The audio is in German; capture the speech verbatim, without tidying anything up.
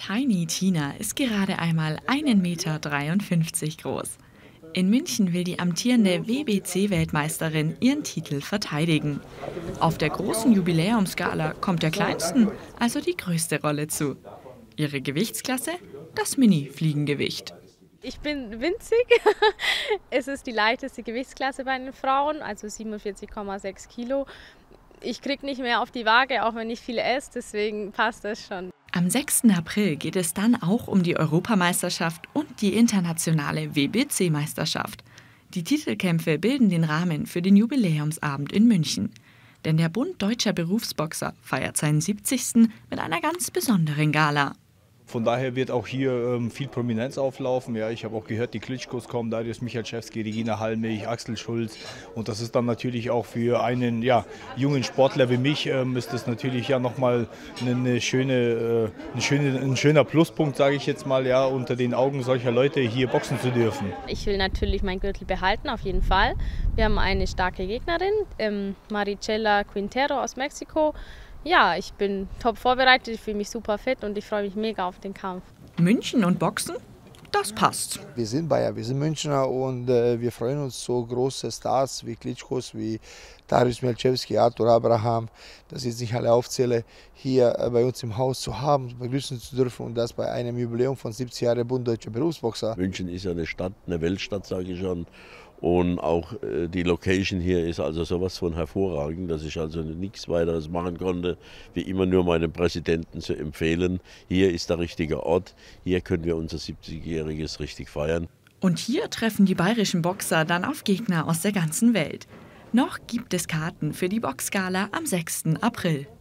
Tiny Tina ist gerade einmal einen Meter dreiundfünfzig groß. In München will die amtierende W B C-Weltmeisterin ihren Titel verteidigen. Auf der großen Jubiläumsgala kommt der Kleinsten also die größte Rolle zu. Ihre Gewichtsklasse? Das Mini-Fliegengewicht. Ich bin winzig. Es ist die leichteste Gewichtsklasse bei den Frauen, also siebenundvierzig Komma sechs Kilo. Ich kriege nicht mehr auf die Waage, auch wenn ich viel esse, deswegen passt das schon. Am sechsten April geht es dann auch um die Europameisterschaft und die internationale W B C-Meisterschaft. Die Titelkämpfe bilden den Rahmen für den Jubiläumsabend in München. Denn der Bund Deutscher Berufsboxer feiert seinen siebzigsten mit einer ganz besonderen Gala. Von daher wird auch hier ähm, viel Prominenz auflaufen. Ja, ich habe auch gehört, die Klitschkos kommen, Darius Michalczewski, Regina Halmich, Axel Schulz. Und das ist dann natürlich auch für einen ja, jungen Sportler wie mich, ähm, ist das natürlich ja nochmal eine schöne, äh, eine schöne, ein schöner Pluspunkt, sage ich jetzt mal, ja, unter den Augen solcher Leute hier boxen zu dürfen. Ich will natürlich meinen Gürtel behalten, auf jeden Fall. Wir haben eine starke Gegnerin, ähm, Maricela Quintero aus Mexiko. Ja, ich bin top vorbereitet, ich fühle mich super fit und ich freue mich mega auf den Kampf. München und Boxen? Das passt. Wir sind Bayer, wir sind Münchner und äh, wir freuen uns, so große Stars wie Klitschkos, wie Darius Michalczewski, Arthur Abraham, dass ich jetzt nicht alle aufzähle, hier äh, bei uns im Haus zu haben, begrüßen zu dürfen und das bei einem Jubiläum von siebzig Jahren Bund Deutscher Berufsboxer. München ist ja eine Stadt, eine Weltstadt, sage ich schon. Und auch äh, die Location hier ist also sowas von hervorragend, dass ich also nichts weiteres machen konnte, wie immer nur meinem Präsidenten zu empfehlen. Hier ist der richtige Ort, hier können wir unser siebzigjähriges richtig feiern. Und hier treffen die bayerischen Boxer dann auf Gegner aus der ganzen Welt. Noch gibt es Karten für die Boxgala am sechsten April.